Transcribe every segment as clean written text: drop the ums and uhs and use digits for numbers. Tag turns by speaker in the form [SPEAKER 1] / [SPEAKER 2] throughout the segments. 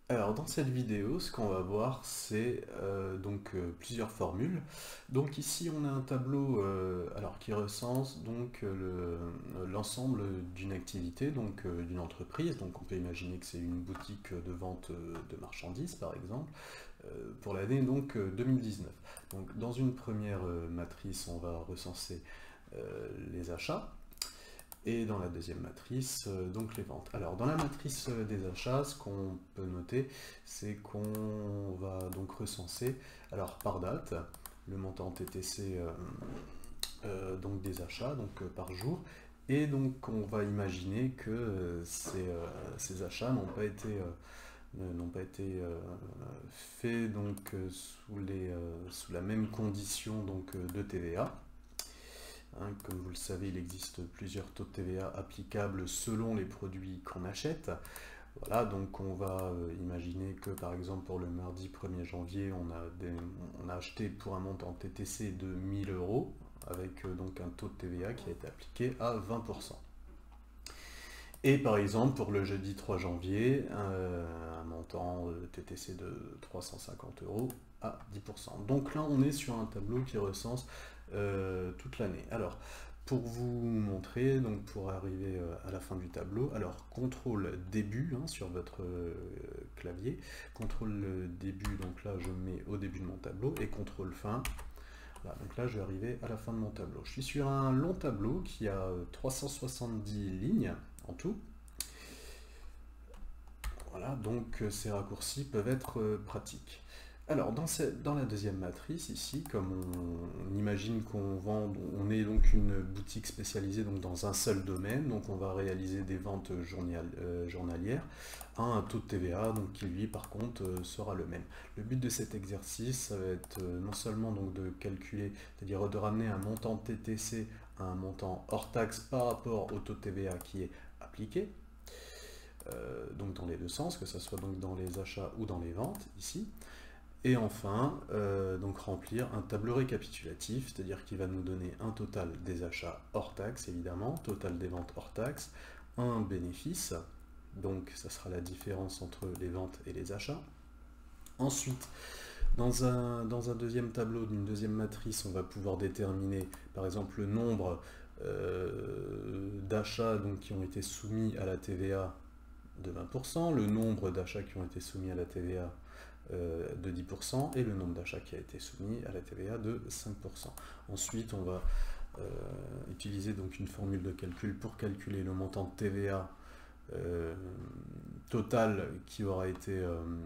[SPEAKER 1] Alors dans cette vidéo, ce qu'on va voir, c'est plusieurs formules. Donc ici on a un tableau qui recense l'ensemble d'une activité, d'une entreprise. Donc on peut imaginer que c'est une boutique de vente de marchandises par exemple, pour l'année 2019. Donc dans une première matrice, on va recenser les achats. Et dans la deuxième matrice, donc les ventes. Alors dans la matrice des achats, ce qu'on peut noter, c'est qu'on va donc recenser, alors par date, le montant TTC donc des achats, par jour, et donc on va imaginer que ces achats n'ont pas été faits sous la même condition de TVA. Comme vous le savez, il existe plusieurs taux de TVA applicables selon les produits qu'on achète. Voilà, donc on va imaginer que par exemple pour le mardi 1er janvier, on a acheté pour un montant TTC de 1000 euros avec donc un taux de TVA qui a été appliqué à 20%. Et par exemple pour le jeudi 3 janvier, un montant TTC de 350 euros à 10%. Donc là on est sur un tableau qui recense toute l'année. Alors pour vous montrer, donc pour arriver à la fin du tableau, alors contrôle début sur votre clavier, contrôle début, donc là je me mets au début de mon tableau, et contrôle fin. Voilà, donc là je vais arriver à la fin de mon tableau. Je suis sur un long tableau qui a 370 lignes en tout. Voilà, donc ces raccourcis peuvent être pratiques. Alors, dans la deuxième matrice, ici, comme on imagine on est donc une boutique spécialisée donc, dans un seul domaine, donc on va réaliser des ventes journalières à un taux de TVA donc, qui, lui, par contre, sera le même. Le but de cet exercice, ça va être non seulement donc, de calculer, c'est-à-dire de ramener un montant TTC à un montant hors taxe par rapport au taux de TVA qui est appliqué, donc dans les deux sens, que ce soit donc dans les achats ou dans les ventes, ici. Et enfin, donc remplir un tableau récapitulatif, c'est-à-dire qu'il va nous donner un total des achats hors taxe, évidemment, total des ventes hors taxe, un bénéfice, donc ça sera la différence entre les ventes et les achats. Ensuite, dans un deuxième tableau, d'une deuxième matrice, on va pouvoir déterminer, par exemple, le nombre d'achats qui ont été soumis à la TVA de 20%, le nombre d'achats qui ont été soumis à la TVA de 10% et le nombre d'achats qui a été soumis à la TVA de 5%. Ensuite, on va utiliser donc une formule de calcul pour calculer le montant de TVA total qui aura été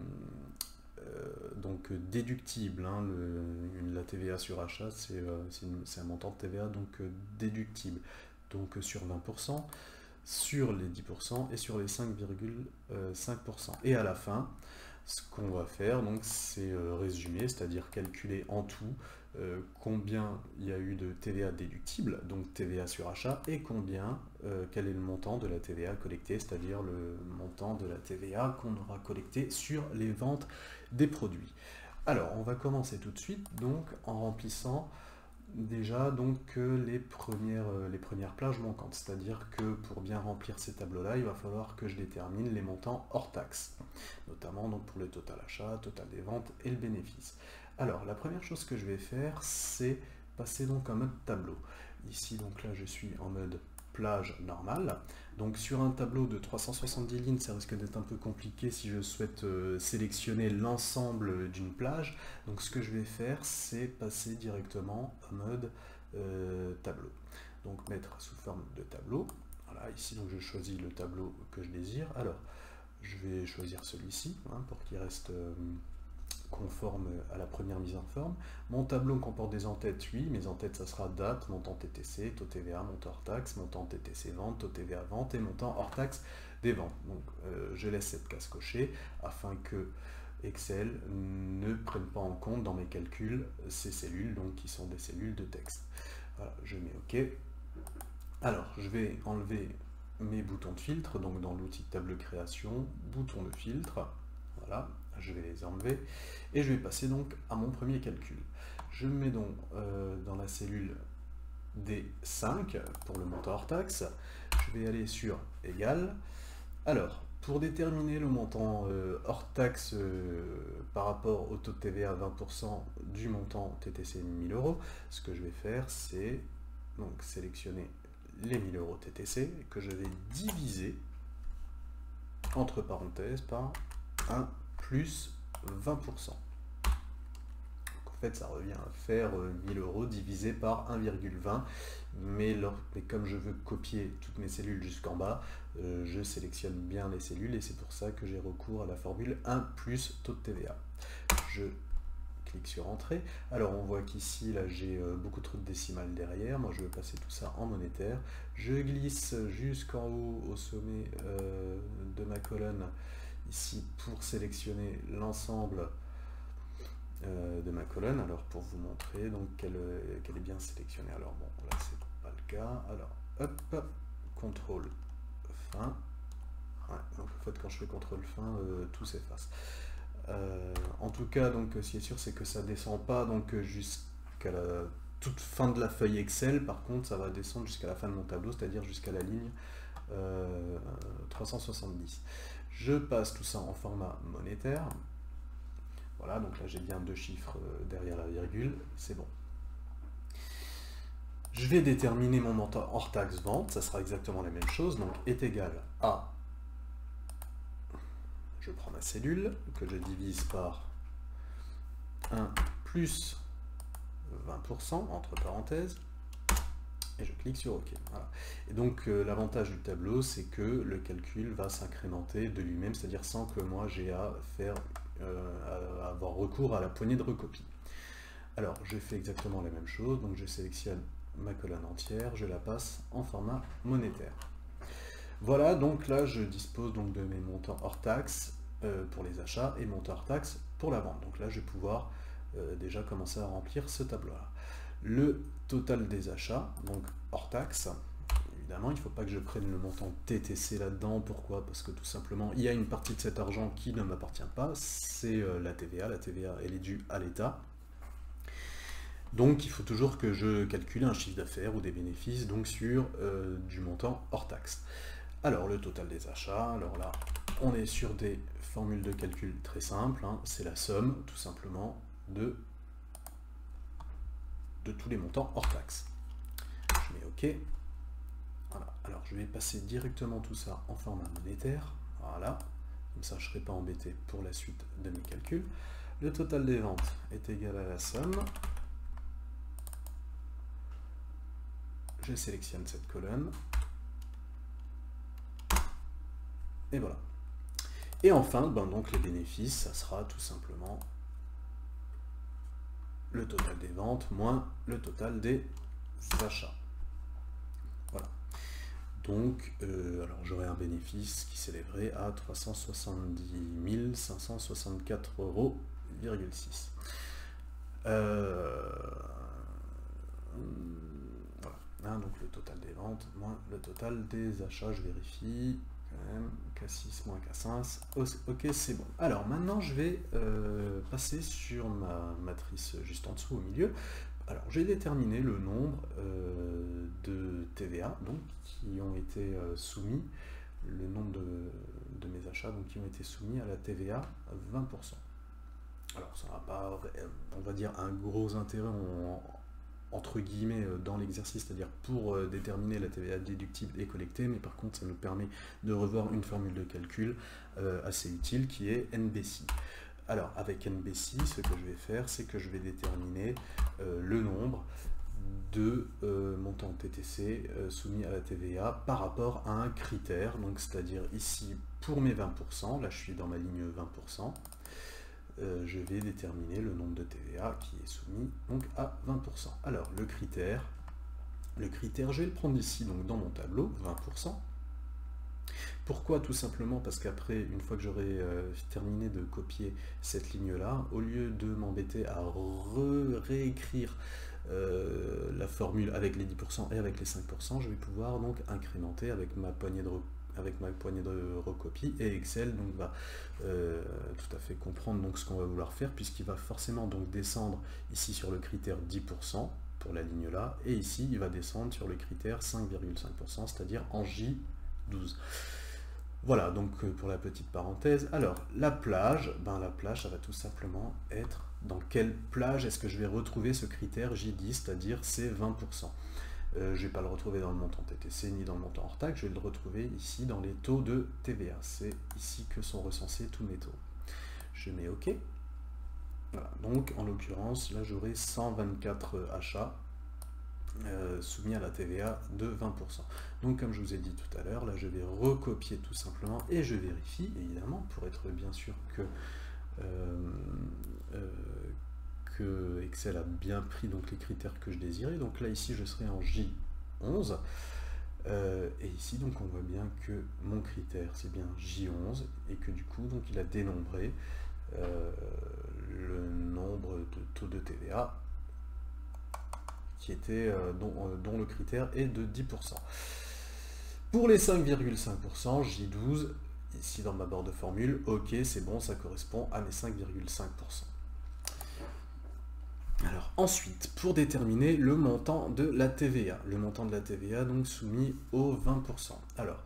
[SPEAKER 1] donc déductible. La TVA sur achat, c'est un montant de TVA donc déductible, donc sur 20%, sur les 10% et sur les 5,5%. Et à la fin, ce qu'on va faire, c'est résumer, c'est-à-dire calculer en tout combien il y a eu de TVA déductible, donc TVA sur achat, et quel est le montant de la TVA collectée, c'est-à-dire le montant de la TVA qu'on aura collecté sur les ventes des produits. Alors, on va commencer tout de suite donc en remplissant déjà les premières plages manquantes, c'est-à-dire que pour bien remplir ces tableaux-là, il va falloir que je détermine les montants hors taxe, notamment donc pour le total achat, total des ventes et le bénéfice. Alors la première chose que je vais faire, c'est passer donc en mode tableau. Ici donc là je suis en mode plage normale. Donc sur un tableau de 370 lignes, ça risque d'être un peu compliqué si je souhaite sélectionner l'ensemble d'une plage. Donc ce que je vais faire, c'est passer directement en mode tableau. Donc mettre sous forme de tableau. Voilà, ici donc je choisis le tableau que je désire. Alors je vais choisir celui-ci pour qu'il reste conforme à la première mise en forme. Mon tableau comporte des en-têtes, oui, mes en-têtes ça sera date, montant TTC, taux TVA, montant hors taxe, montant TTC vente, taux TVA vente et montant hors taxe des ventes. Donc je laisse cette case cochée afin que Excel ne prenne pas en compte dans mes calculs ces cellules, donc qui sont des cellules de texte. Voilà, je mets OK. Alors je vais enlever mes boutons de filtre, donc dans l'outil de table création, bouton de filtre, voilà, je vais les enlever, et je vais passer donc à mon premier calcul. Je me mets donc dans la cellule D5 pour le montant hors taxe, je vais aller sur égal. Alors, Pour déterminer le montant hors taxe par rapport au taux de TVA à 20% du montant TTC 1000 euros, ce que je vais faire, c'est donc sélectionner les 1000 euros TTC que je vais diviser entre parenthèses par 1 plus 20%. En fait, ça revient à faire 1000 euros divisé par 1,20, mais comme je veux copier toutes mes cellules jusqu'en bas, je sélectionne bien les cellules et c'est pour ça que j'ai recours à la formule 1 plus taux de TVA. Je clique sur Entrée. Alors on voit qu'ici, là, j'ai beaucoup trop de décimales derrière. Moi, je veux passer tout ça en monétaire. Je glisse jusqu'en haut au sommet de ma colonne ici pour sélectionner l'ensemble de ma colonne, alors pour vous montrer donc qu'elle est bien sélectionnée. Alors bon, là c'est pas le cas. Alors hop, contrôle fin. Ouais, donc en fait quand je fais contrôle fin, tout s'efface. En tout cas, donc ce qui est sûr, c'est que ça descend pas donc jusqu'à la toute fin de la feuille Excel. Par contre, ça va descendre jusqu'à la fin de mon tableau, c'est-à-dire jusqu'à la ligne 370. Je passe tout ça en format monétaire. Voilà, donc là j'ai bien 2 chiffres derrière la virgule, c'est bon. Je vais déterminer mon montant hors taxe vente, ça sera exactement la même chose, donc est égal à, je prends ma cellule, que je divise par 1 plus 20%, entre parenthèses, et je clique sur OK. Voilà. Et donc l'avantage du tableau, c'est que le calcul va s'incrémenter de lui-même, c'est-à-dire sans que moi j'ai à faire à avoir recours à la poignée de recopie. Alors je fais exactement la même chose, donc je sélectionne ma colonne entière, je la passe en format monétaire. Voilà, donc là je dispose donc de mes montants hors taxe pour les achats et montants hors taxe pour la vente. Donc là je vais pouvoir déjà commencer à remplir ce tableau-là. Le total des achats, donc hors taxe. Évidemment, il ne faut pas que je prenne le montant TTC là-dedans. Pourquoi? Parce que tout simplement, il y a une partie de cet argent qui ne m'appartient pas, c'est la TVA. La TVA, elle est due à l'État. Donc, il faut toujours que je calcule un chiffre d'affaires ou des bénéfices donc sur du montant hors taxe. Alors, le total des achats, alors là, on est sur des formules de calcul très simples. Hein, c'est la somme, tout simplement, de tous les montants hors taxe. Je mets OK. Voilà. Alors je vais passer directement tout ça en format monétaire. Voilà. Comme ça je ne serai pas embêté pour la suite de mes calculs. Le total des ventes est égal à la somme. Je sélectionne cette colonne. Et voilà. Et enfin, donc les bénéfices, ça sera tout simplement le total des ventes moins le total des achats. Voilà. Donc, alors j'aurai un bénéfice qui s'élèverait à 370 564,6 €. Voilà. Hein, donc le total des ventes moins le total des achats, je vérifie. K6 moins K5, ok c'est bon. Alors maintenant je vais passer sur ma matrice juste en dessous au milieu. Alors j'ai déterminé le nombre de TVA donc, qui ont été soumis, le nombre de mes achats donc, qui ont été soumis à la TVA à 20%. Alors ça n'a pas, on va dire, un gros intérêt entre guillemets dans l'exercice, c'est-à-dire pour déterminer la TVA déductible et collectée, mais par contre ça nous permet de revoir une formule de calcul assez utile qui est NBCI. Alors avec NBCI, ce que je vais faire, c'est que je vais déterminer le nombre de montants TTC soumis à la TVA par rapport à un critère, donc c'est-à-dire ici pour mes 20%, là je suis dans ma ligne 20%, je vais déterminer le nombre de TVA qui est soumis donc à 20%. Alors le critère, je vais le prendre ici donc dans mon tableau, 20%. Pourquoi? Tout simplement parce qu'après, une fois que j'aurai terminé de copier cette ligne-là, au lieu de m'embêter à réécrire la formule avec les 10% et avec les 5%, je vais pouvoir donc incrémenter avec ma poignée de recopie, et Excel donc va tout à fait comprendre donc ce qu'on va vouloir faire, puisqu'il va forcément donc descendre ici sur le critère 10% pour la ligne là, et ici il va descendre sur le critère 5,5%, c'est-à-dire en J12. Voilà, donc pour la petite parenthèse. Alors, la plage, ça va tout simplement être dans quelle plage est-ce que je vais retrouver ce critère J10, c'est-à-dire c'est 20%. Je ne vais pas le retrouver dans le montant TTC ni dans le montant hors taxe, je vais le retrouver ici dans les taux de TVA. C'est ici que sont recensés tous mes taux. Je mets OK. Voilà, donc en l'occurrence, là j'aurai 124 achats soumis à la TVA de 20%. Donc comme je vous ai dit tout à l'heure, là je vais recopier tout simplement et je vérifie évidemment pour être bien sûr que Excel a bien pris donc les critères que je désirais. Donc là ici je serai en J11 et ici donc on voit bien que mon critère c'est bien J11 et que du coup donc il a dénombré le nombre de taux de TVA qui était, dont le critère est de 10%. Pour les 5,5%, J12, ici dans ma barre de formule, ok, c'est bon, ça correspond à mes 5,5%. Alors ensuite, pour déterminer le montant de la TVA, donc soumis au 20%. Alors,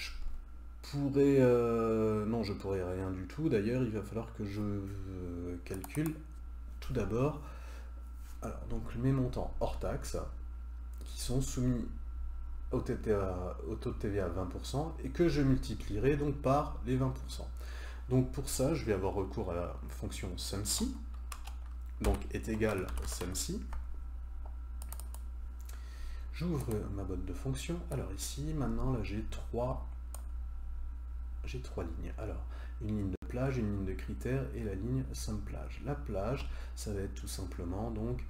[SPEAKER 1] non, je pourrais rien du tout, d'ailleurs, il va falloir que je calcule tout d'abord. Alors, donc mes montants hors taxe, qui sont soumis au taux de TVA à 20%, et que je multiplierai donc par les 20%. Donc pour ça, je vais avoir recours à la fonction SUMSI, donc est égal SUMSI. J'ouvre ma boîte de fonctions. Alors ici, maintenant, là, j'ai trois lignes. Alors, une ligne de plage, une ligne de critères et la ligne SUMPLAGE. La plage, ça va être tout simplement donc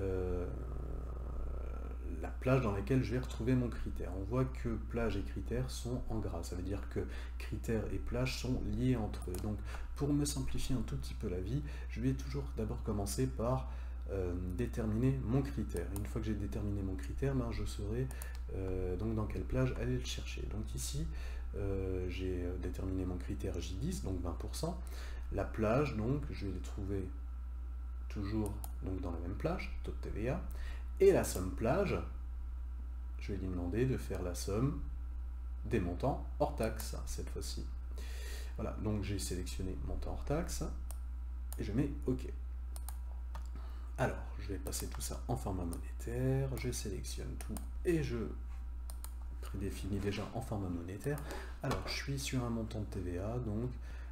[SPEAKER 1] la plage dans laquelle je vais retrouver mon critère. On voit que plage et critères sont en gras. Ça veut dire que critères et plage sont liés entre eux. Donc, pour me simplifier un tout petit peu la vie, je vais toujours d'abord commencer par déterminer mon critère. Une fois que j'ai déterminé mon critère, je saurai donc dans quelle plage aller le chercher. Donc ici, j'ai déterminé mon critère J10, donc 20%. La plage, donc, je vais les trouver toujours donc, dans la même plage, taux de TVA. Et la somme plage, je vais lui demander de faire la somme des montants hors taxe, cette fois-ci. Voilà, donc j'ai sélectionné montant hors taxe, et je mets OK. Alors, je vais passer tout ça en format monétaire, je sélectionne tout, et je prédéfinis déjà en format monétaire. Alors, je suis sur un montant de TVA, donc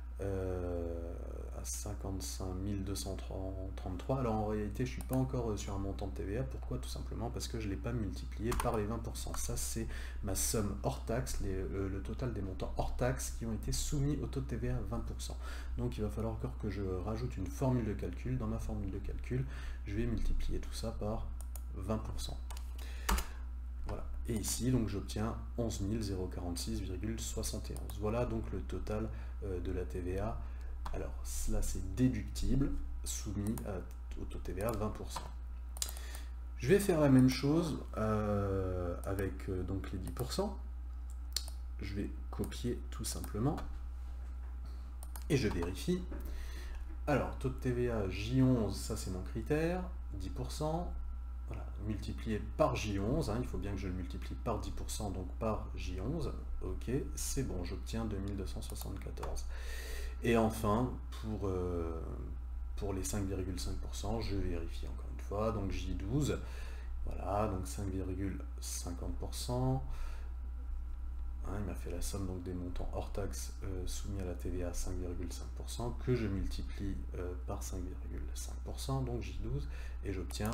[SPEAKER 1] à 55 233. Alors en réalité, je ne suis pas encore sur un montant de TVA. Pourquoi? Tout simplement parce que je ne l'ai pas multiplié par les 20%. Ça, c'est ma somme hors taxe, le total des montants hors taxe qui ont été soumis au taux de TVA à 20%. Donc il va falloir encore que je rajoute une formule de calcul. Dans ma formule de calcul, je vais multiplier tout ça par 20%. Voilà. Et ici, donc j'obtiens 11 046,71. Voilà donc le total de la TVA. Alors, là, c'est déductible, soumis au taux de TVA 20%. Je vais faire la même chose avec donc les 10%. Je vais copier tout simplement et je vérifie. Alors, taux de TVA J11, ça c'est mon critère, 10%. Voilà, multiplié par J11, il faut bien que je le multiplie par 10%, donc par J11, ok, c'est bon, j'obtiens 2274. Et enfin, pour les 5,5%, je vérifie encore une fois, donc J12, voilà, donc 5,50%, il m'a fait la somme donc, des montants hors taxe soumis à la TVA à 5,5%, que je multiplie par 5,5%, donc J12, et j'obtiens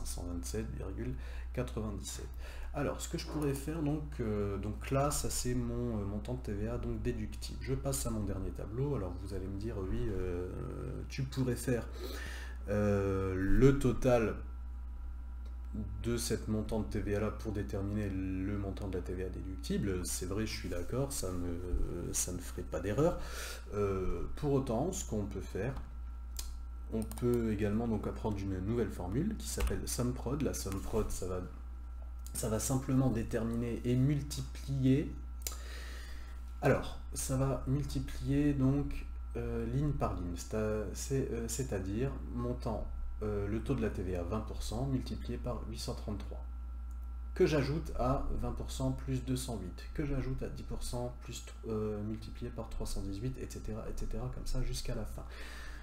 [SPEAKER 1] 527,97. Alors, ce que je pourrais faire, donc là, ça c'est mon montant de TVA donc déductible. Je passe à mon dernier tableau. Alors, vous allez me dire, oui, tu pourrais faire le total de cette montant de TVA là pour déterminer le montant de la TVA déductible. C'est vrai, je suis d'accord, ça ne ferait pas d'erreur. Pour autant, ce qu'on peut faire, on peut également donc apprendre une nouvelle formule qui s'appelle SUMPROD. La SUMPROD, ça va simplement déterminer et multiplier. Alors, ça va multiplier donc ligne par ligne, c'est-à-dire montant le taux de la TVA 20% multiplié par 833. que j'ajoute à 20% plus 208, que j'ajoute à 10% plus multiplié par 318, etc., etc., comme ça jusqu'à la fin.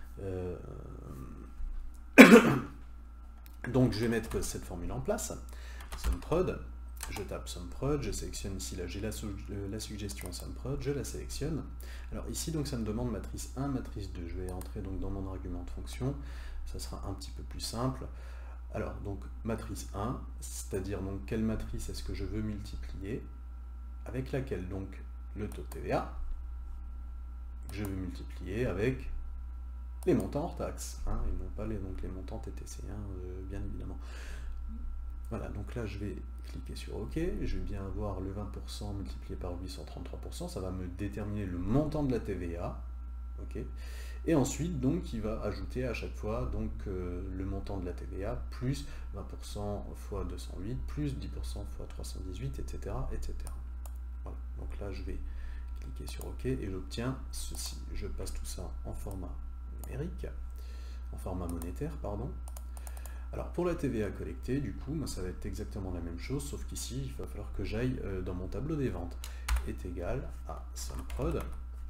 [SPEAKER 1] Donc je vais mettre cette formule en place, SUMPROD, je tape SUMPROD, je sélectionne ici, là j'ai la suggestion SUMPROD, je la sélectionne. Alors ici donc ça me demande matrice 1, matrice 2, je vais entrer donc dans mon argument de fonction, ça sera un petit peu plus simple. Alors donc matrice 1, c'est-à-dire donc quelle matrice est-ce que je veux multiplier, avec laquelle donc le taux de TVA, je veux multiplier avec les montants hors taxes, hein, et non pas les montants TTC, hein, bien évidemment. Voilà, donc là je vais cliquer sur OK, je vais bien avoir le 20% multiplié par 833%, ça va me déterminer le montant de la TVA, ok. Et ensuite, donc, il va ajouter à chaque fois donc, le montant de la TVA, plus 20% fois 208, plus 10% fois 318, etc., etc. Voilà, donc là je vais cliquer sur OK et j'obtiens ceci. Je passe tout ça en format numérique, en format monétaire, pardon. Alors pour la TVA collectée, du coup, ça va être exactement la même chose, sauf qu'ici, il va falloir que j'aille dans mon tableau des ventes. Est égal à SUMPROD,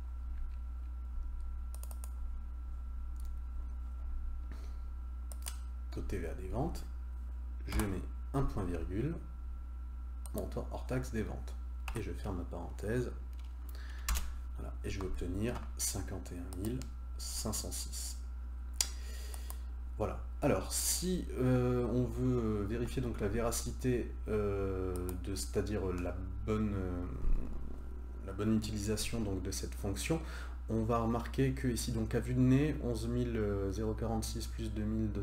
[SPEAKER 1] taux de TVA des ventes, je mets un point virgule, montant hors taxe des ventes. Et je ferme ma parenthèse. Voilà, et je vais obtenir 51 506. Voilà. Alors, si on veut vérifier donc la véracité, c'est-à-dire la bonne utilisation donc, de cette fonction, on va remarquer que ici, donc à vue de nez, 11 046 plus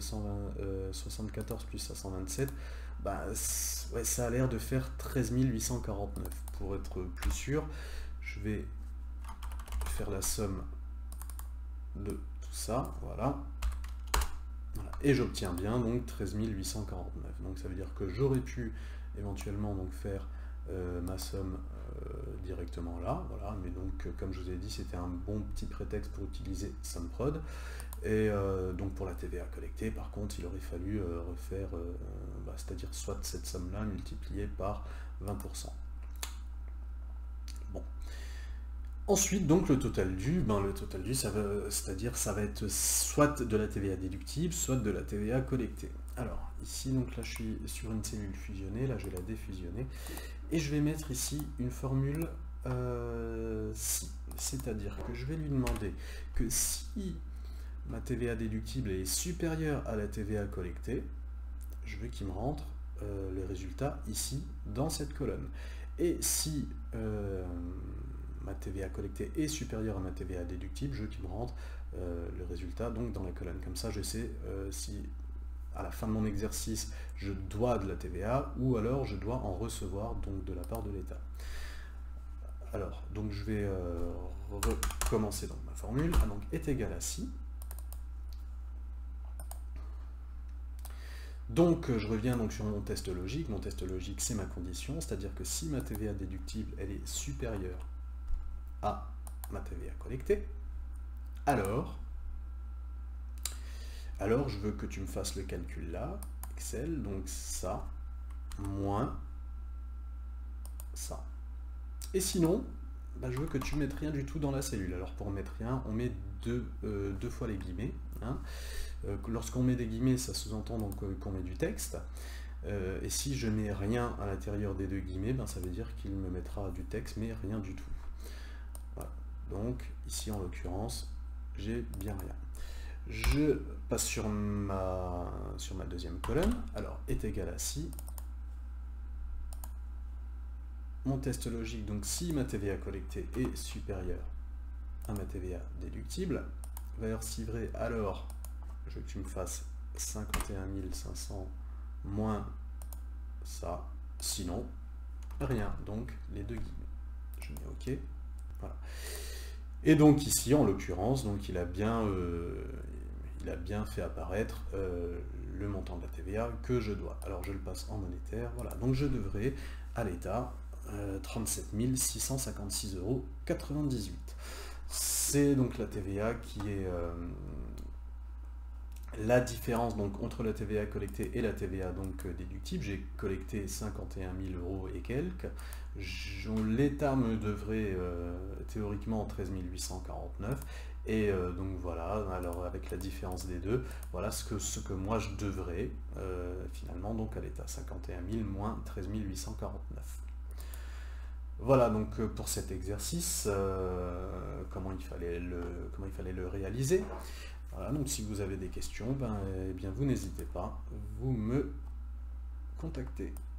[SPEAKER 1] 2274 plus 527, bah, ouais, ça a l'air de faire 13 849. Pour être plus sûr, je vais faire la somme de tout ça, voilà. Et j'obtiens bien donc 13 849. Donc ça veut dire que j'aurais pu éventuellement donc faire ma somme directement là, voilà, mais donc comme je vous ai dit, c'était un bon petit prétexte pour utiliser SUMPROD. Et donc pour la TVA collectée, par contre, il aurait fallu refaire, c'est-à-dire soit cette somme-là multipliée par 20%. Bon. Ensuite, donc le total dû, c'est-à-dire ça va être soit de la TVA déductible, soit de la TVA collectée. Alors, ici, donc là, je suis sur une cellule fusionnée, là, je vais la défusionner, et je vais mettre ici une formule si, c'est-à-dire que je vais lui demander que si ma TVA déductible est supérieure à la TVA collectée, je veux qu'il me rentre les résultats ici, dans cette colonne. Et si ma TVA collectée est supérieure à ma TVA déductible, je veux qu'il me rentre le résultat donc dans la colonne. Comme ça, je sais si à la fin de mon exercice, je dois de la TVA ou alors je dois en recevoir donc de la part de l'État. Alors, donc je vais recommencer donc ma formule. Ah, donc est égal à si. Donc je reviens donc sur mon test logique. Mon test logique, c'est ma condition, c'est-à-dire que si ma TVA déductible elle est supérieure à ma TVA collectée, alors je veux que tu me fasses le calcul là, Excel, donc ça, moins ça. Et sinon, bah, je veux que tu mettes rien du tout dans la cellule. Alors pour mettre rien, on met deux fois les guillemets. Hein. Lorsqu'on met des guillemets, ça sous-entend donc qu'on met du texte. Et si je mets rien à l'intérieur des deux guillemets, ben, ça veut dire qu'il me mettra du texte, mais rien du tout. Voilà. Donc ici en l'occurrence, j'ai bien rien. Je passe sur ma deuxième colonne. Alors est égal à si. Mon test logique, donc si ma TVA collectée est supérieure à ma TVA déductible, valeur si vrai, alors je veux que tu me fasses 51 500 moins ça, sinon rien, donc les deux guillemets. Je mets OK, voilà. Et donc ici, en l'occurrence, donc il a bien fait apparaître le montant de la TVA que je dois. Alors je le passe en monétaire, voilà. Donc je devrais à l'État 37 656,98 €. C'est donc la TVA qui est La différence donc entre la TVA collectée et la TVA donc déductible, j'ai collecté 51 000 euros et quelques. L'État me devrait théoriquement 13 849. Et donc voilà, alors avec la différence des deux, voilà ce que moi je devrais finalement donc à l'État, 51 000 moins 13 849. Voilà donc pour cet exercice, comment il fallait le réaliser. Voilà, donc si vous avez des questions, eh bien vous n'hésitez pas, vous me contactez.